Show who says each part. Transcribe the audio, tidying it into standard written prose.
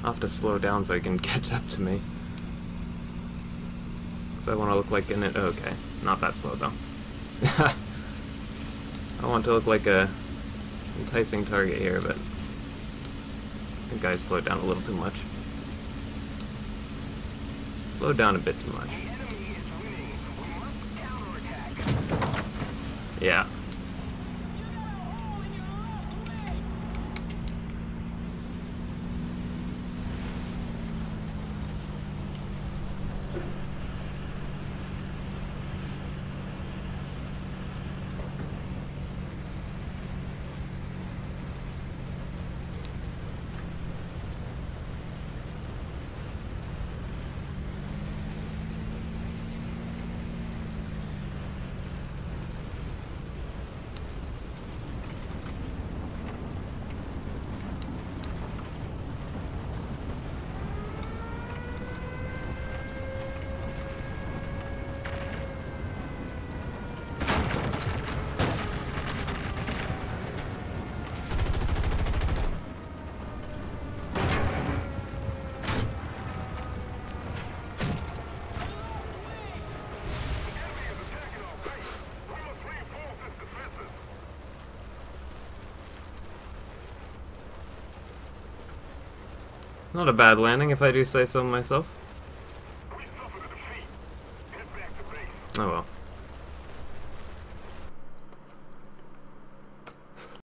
Speaker 1: I'll have to slow down so he can catch up to me. So I want to look like an... okay, not that slow though. I want to look like a enticing target here, but I think I slowed down a little too much. Slowed down a bit too much. Yeah. Not a bad landing, if I do say so myself. Oh well.